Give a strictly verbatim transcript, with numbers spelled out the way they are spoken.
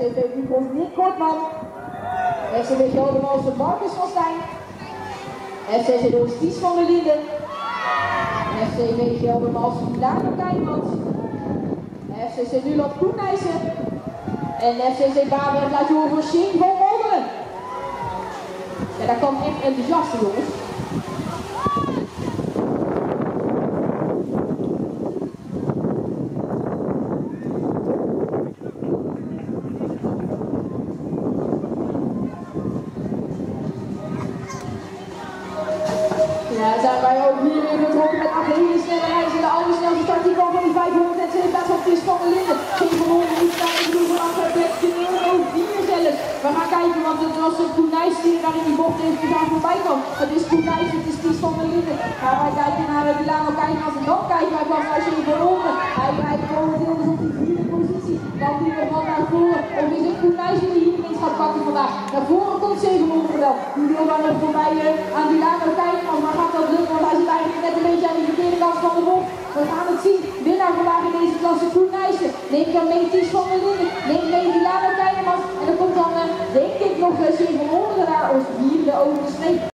C V Dupont Nick Kortman. F C W Geldermalsen Marcus van Stijn. F C C Doos Ties van der Linden. F C W Geldermalsen Milano Keijmans. F C C Nuland Koenijsen. En F C C Baarberg laat je horen voor Shane van Molderen. Ja, daar kwam echt enthousiast, jongens. Ja, zijn wij ook hier weer betrokken met acht hele snelle reizen. De allersnelste start die kwam van die vijfhonderdzeven plaats van Tis van der Linden. Geen van honderd niet staan, ik bedoel vanaf het plekje euro vier zelfs. We gaan kijken, want het was een Koenijs die daar in die bocht even gedaan voorbij kwam. Het is Koenijs, het is Tis van der Linden. Gaan wij kijken naar de Milano Keijmans en dan kijken wij pas naar Shane van Onder. Hij rijdt momenteel dus op die vierde positie. Dan die we van naar voren. Of is het Koenijs die hier winst gaat pakken vandaag? Naar voren komt zevenhonderd wel. Die wil dan nog voorbij uh, aan Milano Keijmans, maar gaat dat lukken, want hij zit eigenlijk net een beetje aan de verkeerde kant van de bocht. We gaan het zien. Winnaar vandaag in deze klasse Koenijsen. Neem dan mee Ties van der Linden. Neem mee Milano Keijmans. En dan komt dan, uh, denk ik, nog uh, Shane van Onderen daar als vierde over de streep.